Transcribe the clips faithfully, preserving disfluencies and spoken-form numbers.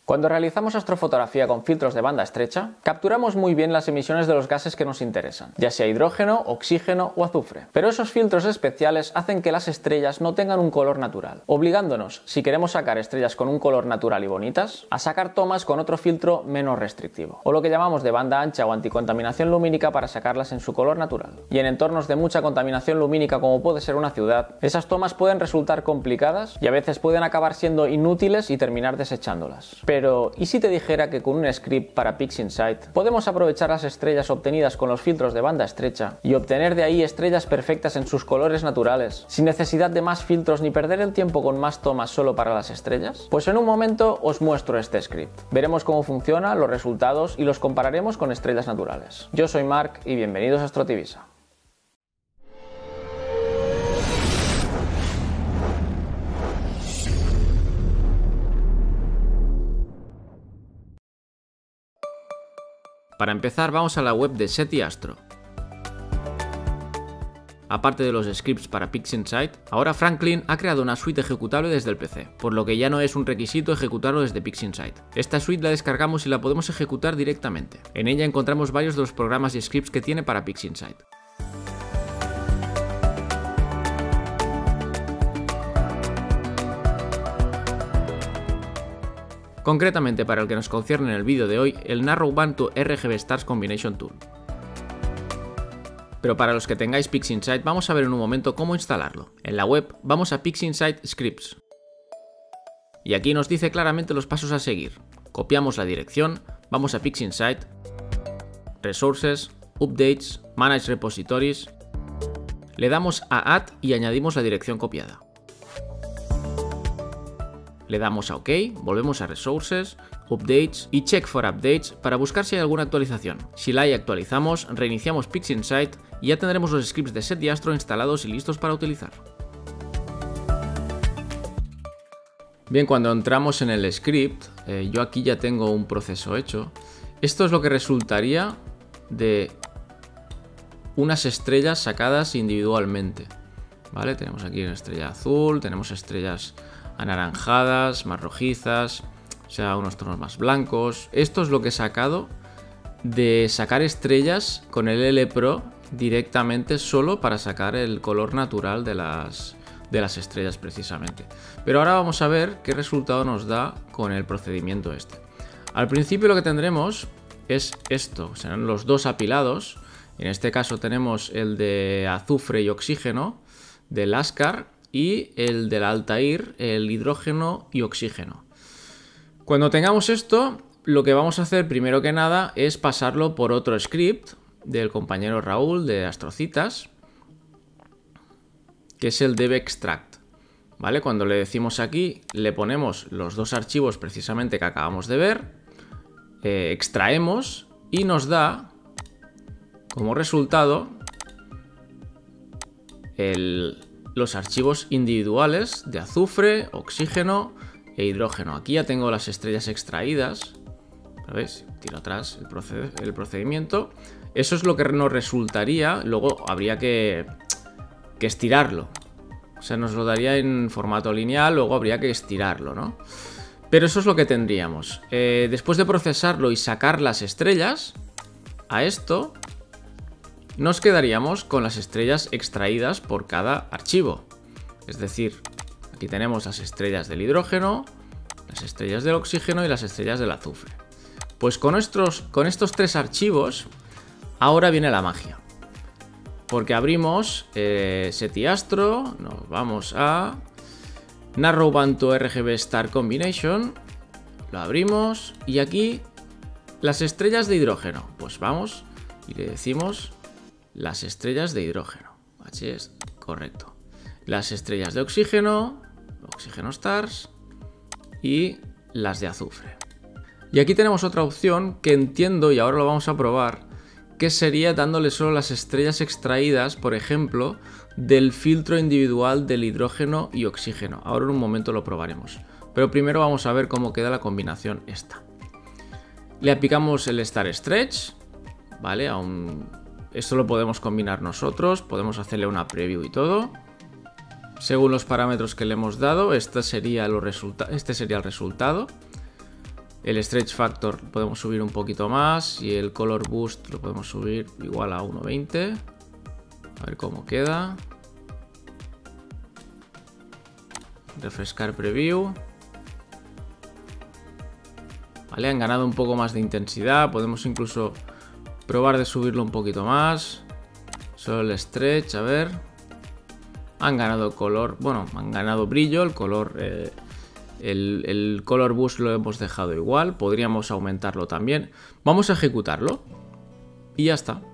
Cuando realizamos astrofotografía con filtros de banda estrecha, capturamos muy bien las emisiones de los gases que nos interesan, ya sea hidrógeno, oxígeno o azufre. Pero esos filtros especiales hacen que las estrellas no tengan un color natural, obligándonos, si queremos sacar estrellas con un color natural y bonitas, a sacar tomas con otro filtro menos restrictivo, o lo que llamamos de banda ancha o anticontaminación lumínica para sacarlas en su color natural. Y en entornos de mucha contaminación lumínica como puede ser una ciudad, esas tomas pueden resultar complicadas y a veces pueden acabar siendo inútiles y terminar desechándolas. Pero, ¿y si te dijera que con un script para PixInsight podemos aprovechar las estrellas obtenidas con los filtros de banda estrecha y obtener de ahí estrellas perfectas en sus colores naturales, sin necesidad de más filtros ni perder el tiempo con más tomas solo para las estrellas? Pues en un momento os muestro este script. Veremos cómo funciona, los resultados y los compararemos con estrellas naturales. Yo soy Marc y bienvenidos a Astrotivisa. Para empezar, vamos a la web de SETI Astro. Aparte de los scripts para PixInsight, ahora Franklin ha creado una suite ejecutable desde el P C, por lo que ya no es un requisito ejecutarlo desde PixInsight. Esta suite la descargamos y la podemos ejecutar directamente. En ella encontramos varios de los programas y scripts que tiene para PixInsight. Concretamente para el que nos concierne en el vídeo de hoy, el Narrowband R G B Stars Combination Tool. Pero para los que tengáis PixInsight vamos a ver en un momento cómo instalarlo. En la web vamos a PixInsight Scripts. Y aquí nos dice claramente los pasos a seguir. Copiamos la dirección, vamos a PixInsight, Resources, Updates, Manage Repositories, le damos a Add y añadimos la dirección copiada. Le damos a OK, volvemos a Resources, Updates y Check for Updates para buscar si hay alguna actualización. Si la hay, actualizamos, reiniciamos PixInsight y ya tendremos los scripts de SETI Astro instalados y listos para utilizar. Bien, cuando entramos en el script, eh, yo aquí ya tengo un proceso hecho. Esto es lo que resultaría de unas estrellas sacadas individualmente. ¿Vale? Tenemos aquí una estrella azul, tenemos estrellas anaranjadas, más rojizas, o sea, unos tonos más blancos. Esto es lo que he sacado de sacar estrellas con el L Pro directamente solo para sacar el color natural de las, de las estrellas precisamente. Pero ahora vamos a ver qué resultado nos da con el procedimiento este. Al principio lo que tendremos es esto, serán los dos apilados. En este caso tenemos el de azufre y oxígeno del Ascar y el del Altair, el hidrógeno y oxígeno. Cuando tengamos esto, lo que vamos a hacer primero que nada es pasarlo por otro script del compañero Raúl de Astrocitas, que es el devextract. ¿Vale? Cuando le decimos aquí, le ponemos los dos archivos precisamente que acabamos de ver, eh, extraemos y nos da como resultado el... los archivos individuales de azufre, oxígeno e hidrógeno. Aquí ya tengo las estrellas extraídas. ¿Veis? Tiro atrás el, proced el procedimiento. Eso es lo que nos resultaría. Luego habría que, que estirarlo. O sea, nos lo daría en formato lineal, luego habría que estirarlo, ¿no? Pero eso es lo que tendríamos. Eh, después de procesarlo y sacar las estrellas, a esto nos quedaríamos con las estrellas extraídas por cada archivo. Es decir, aquí tenemos las estrellas del hidrógeno, las estrellas del oxígeno y las estrellas del azufre. Pues con estos, con estos tres archivos, ahora viene la magia. Porque abrimos eh, SETI Astro, nos vamos a Narrowband R G B Star Combination, lo abrimos y aquí las estrellas de hidrógeno. Pues vamos y le decimos las estrellas de hidrógeno. Así es, correcto. Las estrellas de oxígeno, oxígeno stars y las de azufre. Y aquí tenemos otra opción que entiendo y ahora lo vamos a probar, que sería dándole solo las estrellas extraídas, por ejemplo, del filtro individual del hidrógeno y oxígeno. Ahora en un momento lo probaremos. Pero primero vamos a ver cómo queda la combinación esta. Le aplicamos el Star Stretch, ¿vale? A un... Esto lo podemos combinar nosotros, podemos hacerle una preview y todo. Según los parámetros que le hemos dado, este sería, los resulta este sería el resultado. El stretch factor lo podemos subir un poquito más y el color boost lo podemos subir igual a uno veinte. A ver cómo queda. Refrescar preview. Vale, han ganado un poco más de intensidad. Podemos incluso probar de subirlo un poquito más. Solo el stretch, a ver. Han ganado color, bueno, han ganado brillo. El color, eh, el, el color boost lo hemos dejado igual. Podríamos aumentarlo también. Vamos a ejecutarlo. Y ya está.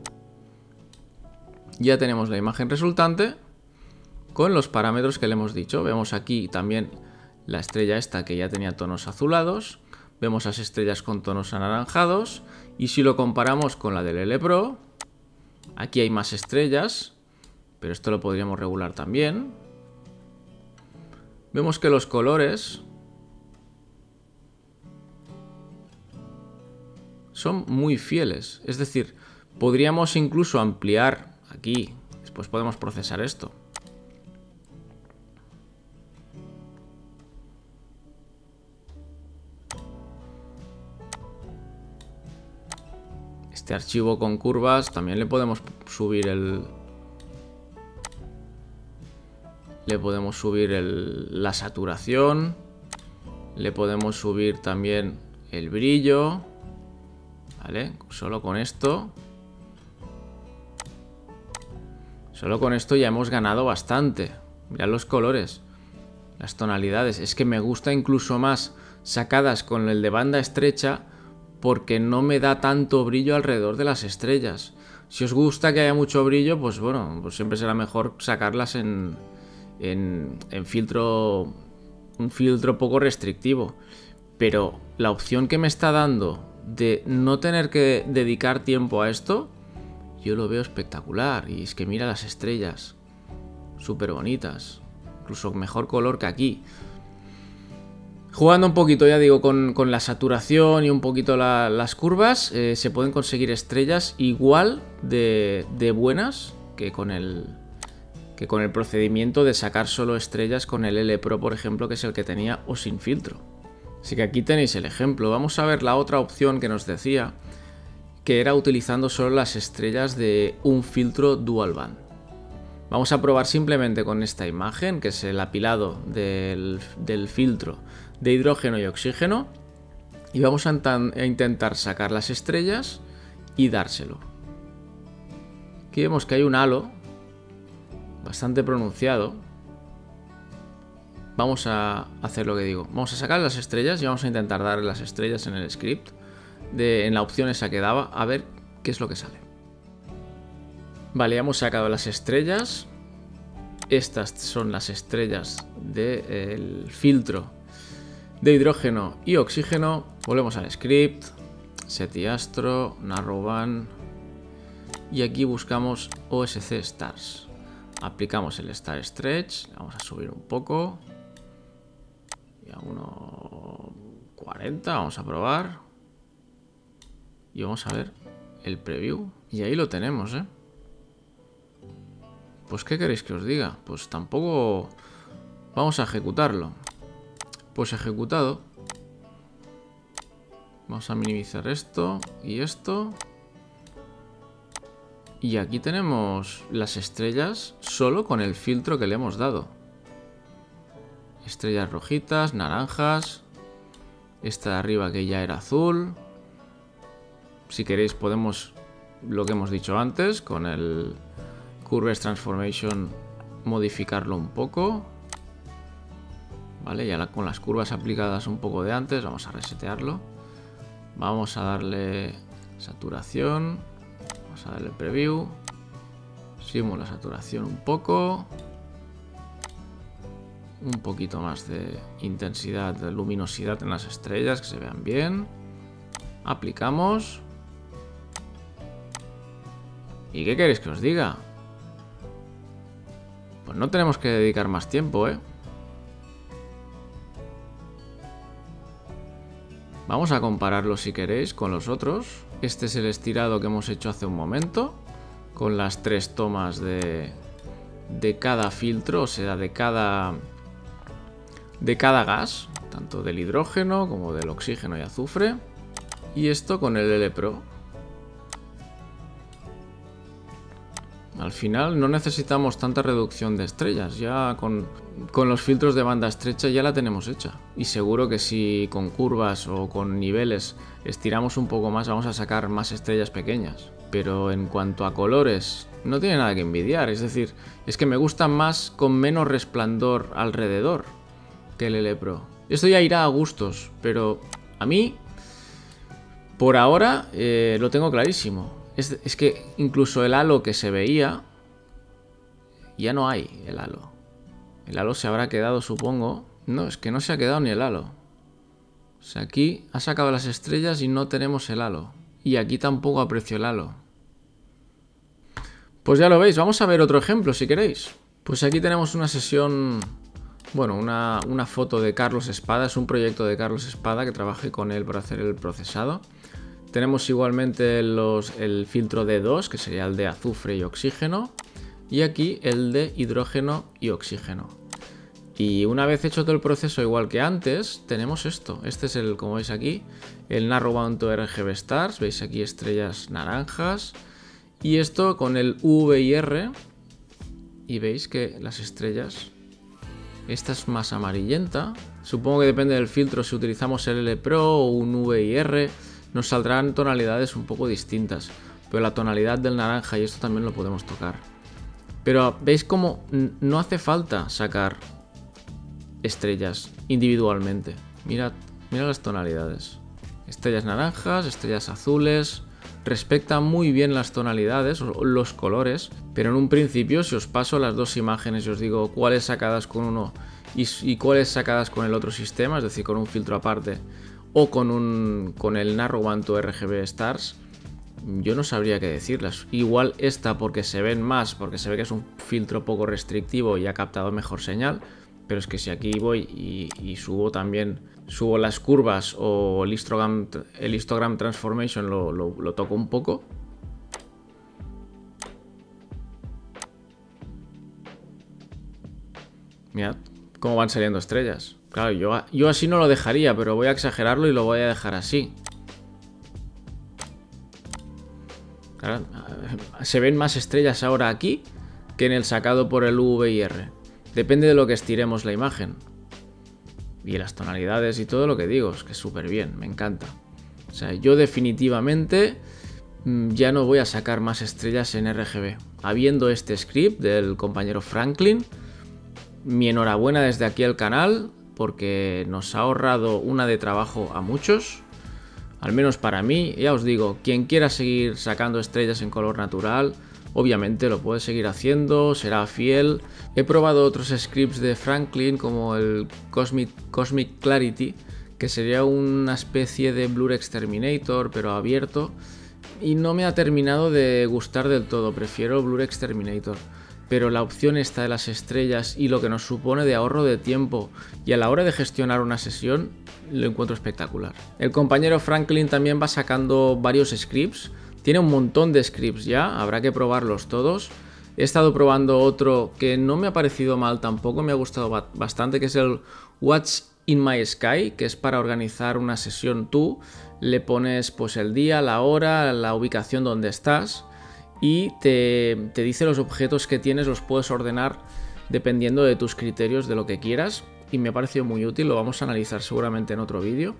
Ya tenemos la imagen resultante con los parámetros que le hemos dicho. Vemos aquí también la estrella esta que ya tenía tonos azulados. Vemos las estrellas con tonos anaranjados. Y si lo comparamos con la del L Pro, aquí hay más estrellas, pero esto lo podríamos regular también. Vemos que los colores son muy fieles. Es decir, podríamos incluso ampliar aquí. Después podemos procesar esto. Este archivo con curvas también le podemos subir el... Le podemos subir el, la saturación. Le podemos subir también el brillo. ¿Vale? Solo con esto. Solo con esto ya hemos ganado bastante. Mirad los colores. Las tonalidades. Es que me gusta incluso más sacadas con el de banda estrecha, porque no me da tanto brillo alrededor de las estrellas. Si os gusta que haya mucho brillo, pues bueno, pues siempre será mejor sacarlas en, en, en filtro, un filtro poco restrictivo. Pero la opción que me está dando de no tener que dedicar tiempo a esto, yo lo veo espectacular. Y es que mira las estrellas, súper bonitas, incluso mejor color que aquí. Jugando un poquito, ya digo, con, con la saturación y un poquito la, las curvas, eh, se pueden conseguir estrellas igual de, de buenas que con, el, que con el procedimiento de sacar solo estrellas con el L Pro, por ejemplo, que es el que tenía, o sin filtro. Así que aquí tenéis el ejemplo. Vamos a ver la otra opción que nos decía, que era utilizando solo las estrellas de un filtro dual band. Vamos a probar simplemente con esta imagen, que es el apilado del, del filtro de hidrógeno y oxígeno, y vamos a, a intentar sacar las estrellas y dárselo. Aquí vemos que hay un halo bastante pronunciado. Vamos a hacer lo que digo. Vamos a sacar las estrellas y vamos a intentar darle las estrellas en el script, de, en la opción esa que daba, a ver qué es lo que sale. Vale, hemos sacado las estrellas. Estas son las estrellas del filtro de hidrógeno y oxígeno. Volvemos al script, setiastro, narrowband, y aquí buscamos O S C stars. Aplicamos el star stretch, vamos a subir un poco y a uno cuarenta, vamos a probar y vamos a ver el preview, y ahí lo tenemos, ¿eh? Pues ¿qué queréis que os diga? Pues tampoco vamos a ejecutarlo. Pues ejecutado. Vamos a minimizar esto y esto. Y aquí tenemos las estrellas solo con el filtro que le hemos dado. Estrellas rojitas, naranjas. Esta de arriba que ya era azul. Si queréis podemos, lo que hemos dicho antes, con el Curves Transformation modificarlo un poco. Vale, ya con las curvas aplicadas un poco de antes, vamos a resetearlo. Vamos a darle saturación. Vamos a darle preview. Subimos la saturación un poco. Un poquito más de intensidad, de luminosidad en las estrellas, que se vean bien. Aplicamos. ¿Y qué queréis que os diga? Pues no tenemos que dedicar más tiempo, ¿eh? Vamos a compararlo si queréis con los otros. Este es el estirado que hemos hecho hace un momento, con las tres tomas de, de cada filtro, o sea, de cada, de cada gas. tanto del hidrógeno como del oxígeno y azufre. Y esto con el L Pro. Al final no necesitamos tanta reducción de estrellas, ya con, con los filtros de banda estrecha ya la tenemos hecha. Y seguro que si con curvas o con niveles estiramos un poco más vamos a sacar más estrellas pequeñas. Pero en cuanto a colores, no tiene nada que envidiar, es decir, es que me gustan más con menos resplandor alrededor que el L Pro. Esto ya irá a gustos, pero a mí, por ahora, eh, lo tengo clarísimo. Es, es que incluso el halo que se veía, ya no hay el halo. El halo se habrá quedado, supongo. No, es que no se ha quedado ni el halo. O sea, aquí ha sacado las estrellas y no tenemos el halo. Y aquí tampoco aprecio el halo. Pues ya lo veis, vamos a ver otro ejemplo si queréis. Pues aquí tenemos una sesión, bueno, una, una foto de Carlos Espada. Es un proyecto de Carlos Espada que trabajé con él para hacer el procesado. Tenemos igualmente los, el filtro D dos, que sería el de azufre y oxígeno. Y aquí el de hidrógeno y oxígeno. Y una vez hecho todo el proceso igual que antes, tenemos esto. Este es el, como veis aquí, el Narrowband to R G B Stars. Veis aquí estrellas naranjas. Y esto con el U V I R. Y veis que las estrellas, esta es más amarillenta. Supongo que depende del filtro, si utilizamos el L Pro o un U V I R, nos saldrán tonalidades un poco distintas. Pero la tonalidad del naranja y esto también lo podemos tocar. Pero veis como no hace falta sacar estrellas individualmente. Mirad, mirad las tonalidades. Estrellas naranjas, estrellas azules. Respecta muy bien las tonalidades, los colores, pero en un principio si os paso las dos imágenes y os digo cuáles sacadas con uno y, y cuáles sacadas con el otro sistema, es decir, con un filtro aparte o con, un, con el Narrowband to R G B Stars, yo no sabría qué decirlas. Igual esta porque se ven más, porque se ve que es un filtro poco restrictivo y ha captado mejor señal, pero es que si aquí voy y, y subo también, subo las curvas o el histogram, el histogram transformation lo, lo, lo toco un poco. Mirad cómo van saliendo estrellas. Claro, yo, yo así no lo dejaría, pero voy a exagerarlo y lo voy a dejar así. Claro, se ven más estrellas ahora aquí que en el sacado por el U V I R. Depende de lo que estiremos la imagen. Y las tonalidades y todo lo que digo, es que es súper bien, me encanta. O sea, yo definitivamente ya no voy a sacar más estrellas en R G B. Habiendo este script del compañero Franklin, mi enhorabuena desde aquí al canal, porque nos ha ahorrado una de trabajo a muchos. Al menos para mí, ya os digo, quien quiera seguir sacando estrellas en color natural, obviamente lo puede seguir haciendo, será fiel. He probado otros scripts de Franklin como el Cosmic, Cosmic Clarity, que sería una especie de Blur Exterminator pero abierto, y no me ha terminado de gustar del todo, prefiero Blur Exterminator. Pero la opción esta de las estrellas y lo que nos supone de ahorro de tiempo y a la hora de gestionar una sesión, lo encuentro espectacular. El compañero Franklin también va sacando varios scripts. Tiene un montón de scripts ya, habrá que probarlos todos. He estado probando otro que no me ha parecido mal tampoco, me ha gustado bastante, que es el What's in My Sky, que es para organizar una sesión tú. Le pones pues el día, la hora, la ubicación donde estás y te, te dice los objetos que tienes, los puedes ordenar dependiendo de tus criterios, de lo que quieras. Y me ha parecido muy útil, lo vamos a analizar seguramente en otro vídeo.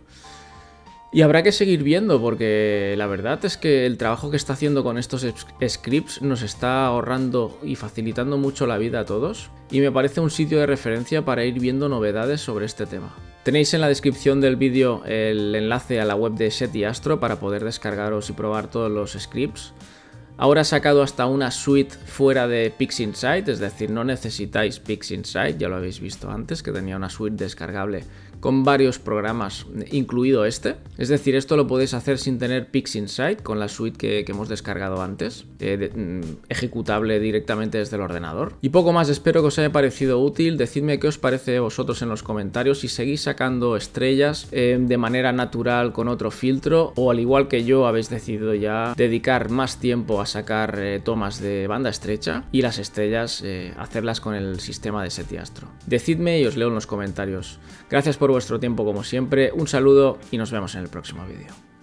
Y habrá que seguir viendo porque la verdad es que el trabajo que está haciendo con estos scripts nos está ahorrando y facilitando mucho la vida a todos. Y me parece un sitio de referencia para ir viendo novedades sobre este tema. Tenéis en la descripción del vídeo el enlace a la web de SETI Astro para poder descargaros y probar todos los scripts. Ahora ha sacado hasta una suite fuera de PixInsight, es decir, no necesitáis PixInsight, ya lo habéis visto antes, que tenía una suite descargable con varios programas, incluido este. Es decir, esto lo podéis hacer sin tener PixInsight, con la suite que, que hemos descargado antes, eh, de, mm, ejecutable directamente desde el ordenador. Y poco más, espero que os haya parecido útil. Decidme qué os parece a vosotros en los comentarios, si seguís sacando estrellas eh, de manera natural con otro filtro, o al igual que yo habéis decidido ya dedicar más tiempo a sacar eh, tomas de banda estrecha y las estrellas eh, hacerlas con el sistema de SETI Astro. Decidme y os leo en los comentarios. Gracias por por vuestro tiempo como siempre, un saludo y nos vemos en el próximo vídeo.